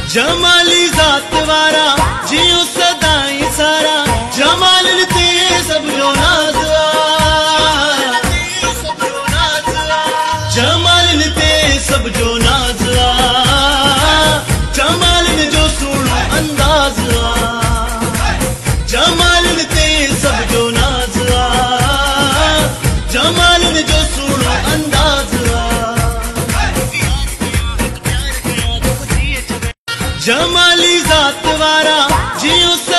जमाली जात वारा जियो सदाई सारा जमाल ते सब जो नाज़ा जमाल ते सब जो नाज़ा जमाल जो सुनो अंदाज़ जमाल ते सब जो नाज़ा जमाल जो सुनो अंदाज़ जमाली जात वारा जियो